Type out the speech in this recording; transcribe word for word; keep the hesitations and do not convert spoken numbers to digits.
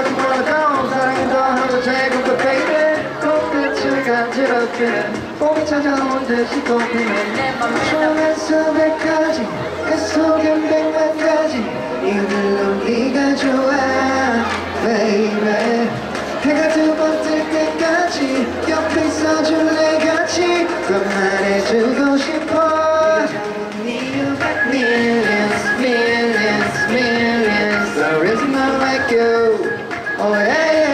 사랑은 몰라도 사랑이 더하고 제국도 baby 꽃끝을 간지럽게 봄이 찾아온 듯이 꽃피는 춤엔 수백 가지 그 속엔 백만 가지 이걸로 네가 좋아 baby 해가 두 번 뜰 때까지 옆에 있어줄래 같이 꼭 말해주고 싶어 Millions, millions, millions There is none like you Oh yeah, yeah.